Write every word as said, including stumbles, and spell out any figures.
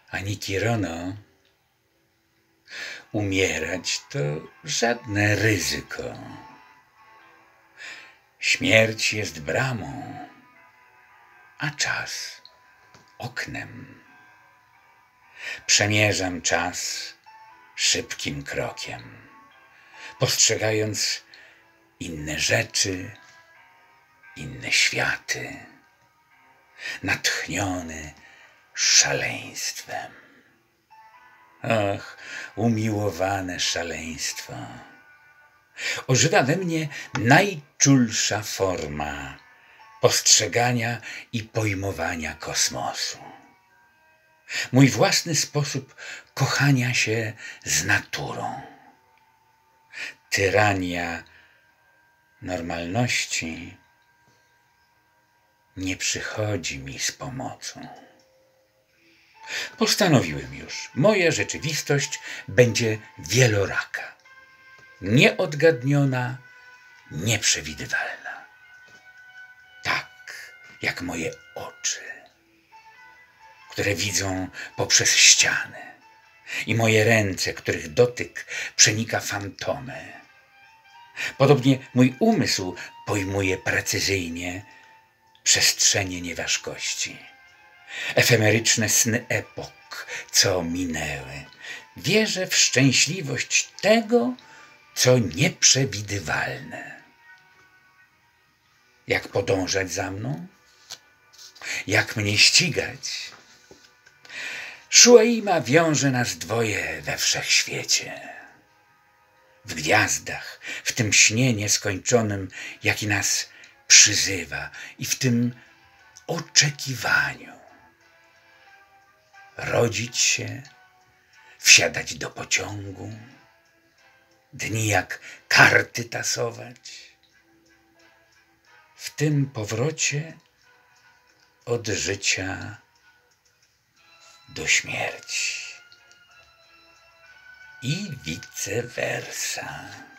Ani Kirono, umierać to żadne ryzyko. Śmierć jest bramą, a czas oknem. Przemierzam czas szybkim krokiem, postrzegając inne rzeczy, inne światy, natchniony szaleństwem. Ach, umiłowane szaleństwo! Ożywa we mnie najczulsza forma postrzegania i pojmowania kosmosu. Mój własny sposób kochania się z naturą. Tyrania normalności nie przychodzi mi z pomocą. Postanowiłem już, moja rzeczywistość będzie wieloraka, nieodgadniona, nieprzewidywalna. Tak jak moje oczy, które widzą poprzez ściany, i moje ręce, których dotyk przenika fantomy. Podobnie mój umysł pojmuje precyzyjnie przestrzenie nieważkości, efemeryczne sny epok, co minęły. Wierzę w szczęśliwość tego, co nieprzewidywalne. Jak podążać za mną? Jak mnie ścigać? Szueima wiąże nas dwoje we wszechświecie. W gwiazdach, w tym śnie nieskończonym, jaki nas przyzywa, i w tym oczekiwaniu. Rodzić się, wsiadać do pociągu, dni jak karty tasować. W tym powrocie od życia do śmierci i vice versa.